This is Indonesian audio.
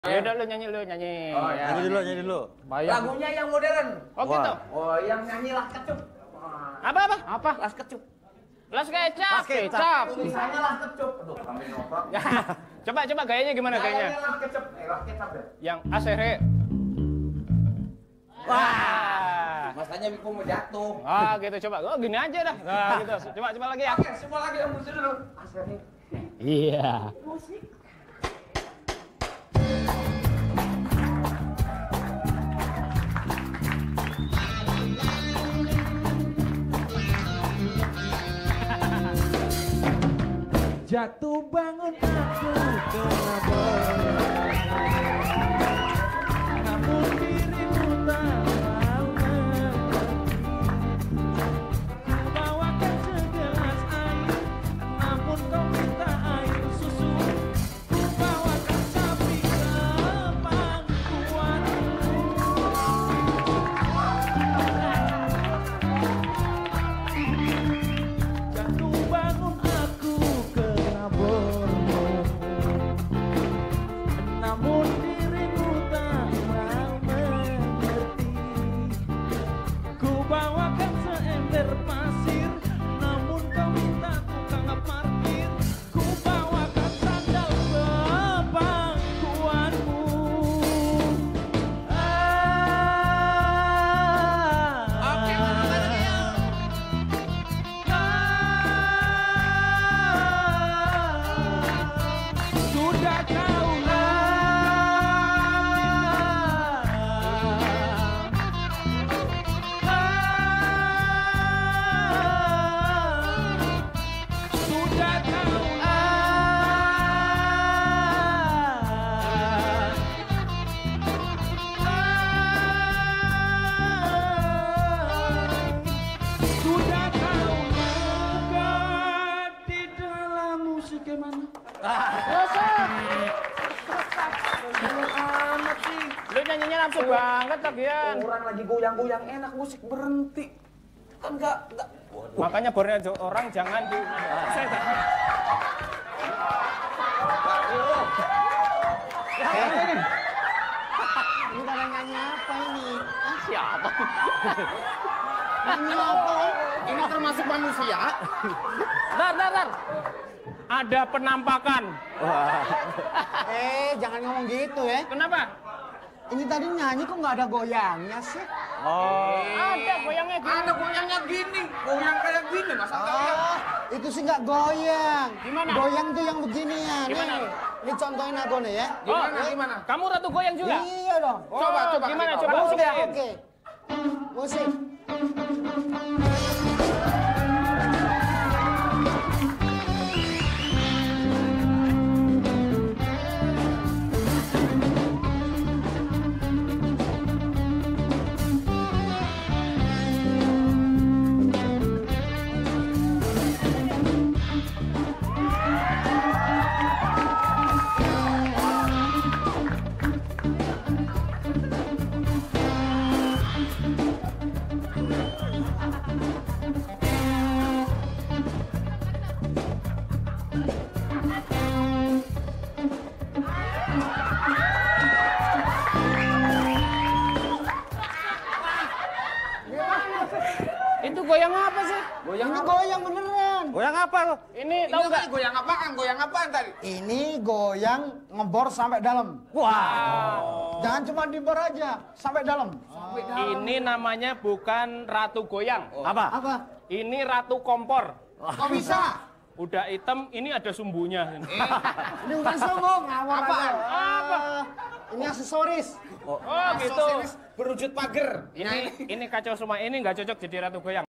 Ya udah lu nyanyi. Oh, ya. nyanyi dulu. Bayang. Lagunya yang modern. Oh gitu. Oh, yang nyanyi Las Kecup. Apa? Las Kecup. Las kecap. Tulisannya Las Kecup. Aduh, kami ngopak. Coba gayanya gimana gayanya? Las Kecup. Las Kecap deh. Yang asere. Wah. Masanya Wiku mau jatuh. Ah gitu coba. Oh gini aja dah. Nah gitu. Coba lagi ya. Oke, semua lagi yang musik dulu. Asli. Iya. Musik. Jatuh bangun aku kenapa? Namun dirimu tak mau mengerti. Bawakan segelas air, namun kau minta air susu. Ku bawakan sapi ke pangkuanmu. Jatuh bangun aku kena borno, namun dirimu tak mau mengerti. Ku bawakan seember pasir, namun kau minta tukang parkir. Ku bawakan sandal ke pangkuanmu. Oke, mana dia? Sudah kau sudah kau sudah kau di dalam musik mana? Amat sih. Lu nyanyinya nafsu banget lagian. Orang lagi goyang-goyang enak musik berhenti. Kan enggak. Makanya bornya orang jangan di. Ini pada nyanyi apa ini? Siapa? Nyanyi apa? Ini termasuk manusia? Dar. Ada penampakan. Jangan ngomong gitu ya. Kenapa? Ini tadi nyanyi kok nggak ada goyangnya sih? Ada goyangnya gini. Ada goyangnya gini. Goyang kayak gini, masa enggak lihat? Itu sih nggak goyang. Gimana? Goyang tuh yang beginian. Gimana? Nih contohin aku nih ya. Gimana? Kamu ratu goyang juga? Iya dong. Coba, Gimana? kita Coba Musik ya, usahain. oke. Musik. Itu goyang apa sih? Ini goyang beneran. Goyang apa lo? Ini tahu nggak? Goyang apaan? Goyang apaan tadi? Ini goyang ngebor sampai dalam. Wah. Jangan cuma dibor aja, sampai dalam. Ini namanya bukan ratu goyang. Apa? Ini ratu kompor. Kok bisa? Udah hitam, ini ada sumbunya. Ini bukan sombong, ngawur Apa? aja. Apa? Ini aksesoris. Oh gitu. Berwujud pagar. Ini kacau semua. Ini nggak cocok jadi ratu goyang.